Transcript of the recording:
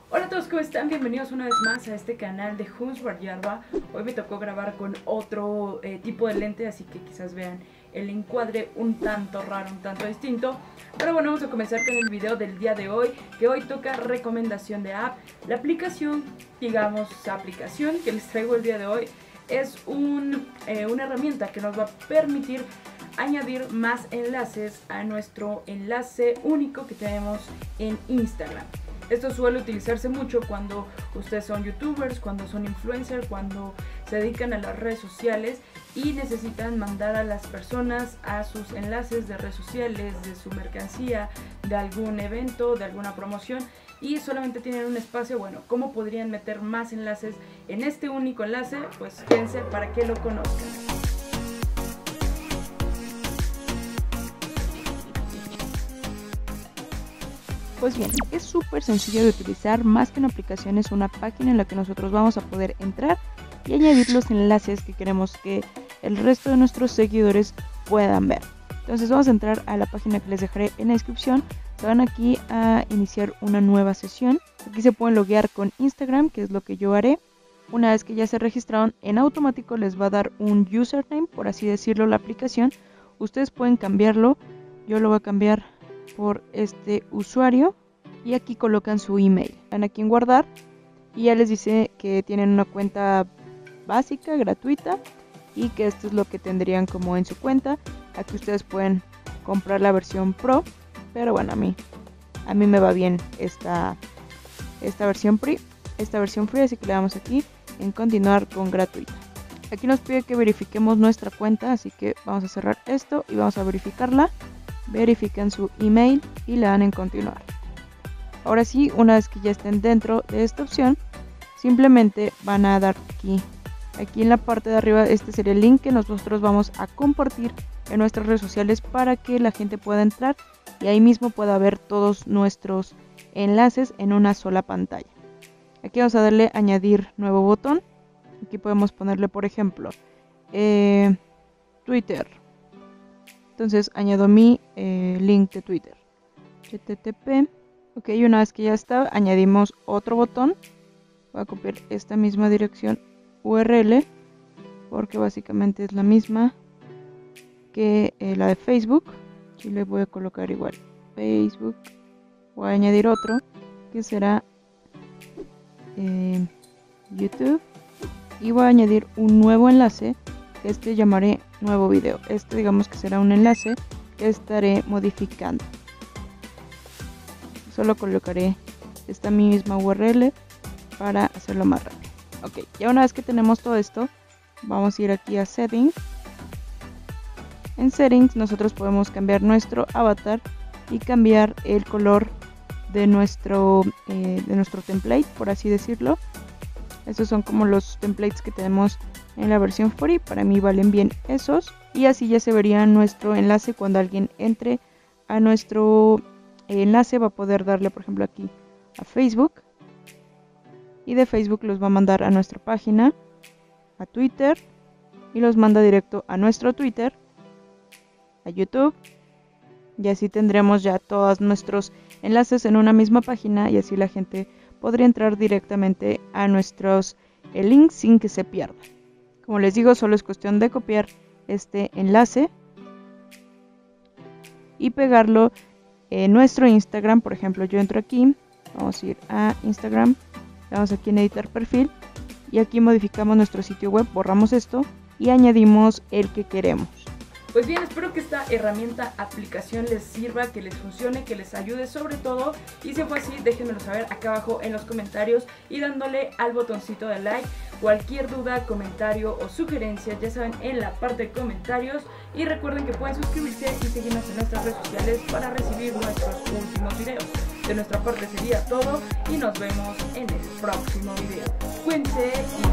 Hola a todos, ¿cómo están? Bienvenidos una vez más a este canal de Hunsbar Yarba. Hoy me tocó grabar con otro tipo de lente, así que quizás vean el encuadre un tanto raro, un tanto distinto. Pero bueno, vamos a comenzar con el video del día de hoy, que hoy toca recomendación de app. La aplicación, digamos, aplicación que les traigo el día de hoy es una herramienta que nos va a permitir añadir más enlaces a nuestro enlace único que tenemos en Instagram. Esto suele utilizarse mucho cuando ustedes son youtubers, cuando son influencers, cuando se dedican a las redes sociales y necesitan mandar a las personas a sus enlaces de redes sociales, de su mercancía, de algún evento, de alguna promoción, y solamente tienen un espacio. Bueno, ¿cómo podrían meter más enlaces en este único enlace? Pues quédense para que lo conozcan. Pues bien, es súper sencillo de utilizar. Más que una aplicación, es una página en la que nosotros vamos a poder entrar y añadir los enlaces que queremos que el resto de nuestros seguidores puedan ver. Entonces vamos a entrar a la página que les dejaré en la descripción. Se van aquí a iniciar una nueva sesión. Aquí se pueden loguear con Instagram, que es lo que yo haré. Una vez que ya se registraron, en automático les va a dar un username, por así decirlo, la aplicación. Ustedes pueden cambiarlo. Yo lo voy a cambiar por este usuario y aquí colocan su email. Dan aquí en guardar y ya les dice que tienen una cuenta básica, gratuita, y que esto es lo que tendrían como en su cuenta. Aquí ustedes pueden comprar la versión Pro, pero bueno, a mí me va bien esta versión free, así que le damos aquí en continuar con gratuita. Aquí nos pide que verifiquemos nuestra cuenta, así que vamos a cerrar esto y vamos a verificarla. Verifiquen su email y le dan en continuar. Ahora sí, una vez que ya estén dentro de esta opción, simplemente van a dar aquí en la parte de arriba. Este sería el link que nosotros vamos a compartir en nuestras redes sociales para que la gente pueda entrar y ahí mismo pueda ver todos nuestros enlaces en una sola pantalla. Aquí vamos a darle añadir nuevo botón. Aquí podemos ponerle, por ejemplo, Twitter. Entonces añado mi link de Twitter, http. Ok, una vez que ya está, añadimos otro botón. Voy a copiar esta misma dirección URL porque básicamente es la misma que la de Facebook. Aquí le voy a colocar igual Facebook. Voy a añadir otro que será YouTube y voy a añadir un nuevo enlace. Este llamaré nuevo video. Este digamos que será un enlace que estaré modificando. Solo colocaré esta misma URL para hacerlo más rápido. Ok, ya una vez que tenemos todo esto, vamos a ir aquí a Settings. En Settings nosotros podemos cambiar nuestro avatar y cambiar el color de nuestro template, por así decirlo. Estos son como los templates que tenemos en la versión free. Para mí valen bien esos. Y así ya se vería nuestro enlace cuando alguien entre a nuestro enlace. Va a poder darle, por ejemplo, aquí a Facebook. Y de Facebook los va a mandar a nuestra página, a Twitter. Y los manda directo a nuestro Twitter, a YouTube. Y así tendremos ya todos nuestros enlaces en una misma página. Y así la gente podría entrar directamente a nuestros links sin que se pierdan. Como les digo, solo es cuestión de copiar este enlace y pegarlo en nuestro Instagram. Por ejemplo, yo entro aquí, vamos a ir a Instagram, damos aquí en editar perfil y aquí modificamos nuestro sitio web, borramos esto y añadimos el que queremos. Pues bien, espero que esta herramienta, aplicación les sirva, que les funcione, que les ayude sobre todo. Y si fue así, déjenmelo saber acá abajo en los comentarios y dándole al botoncito de like. Cualquier duda, comentario o sugerencia, ya saben, en la parte de comentarios. Y recuerden que pueden suscribirse y seguirnos en nuestras redes sociales para recibir nuestros últimos videos. De nuestra parte sería todo y nos vemos en el próximo video. Cuídense y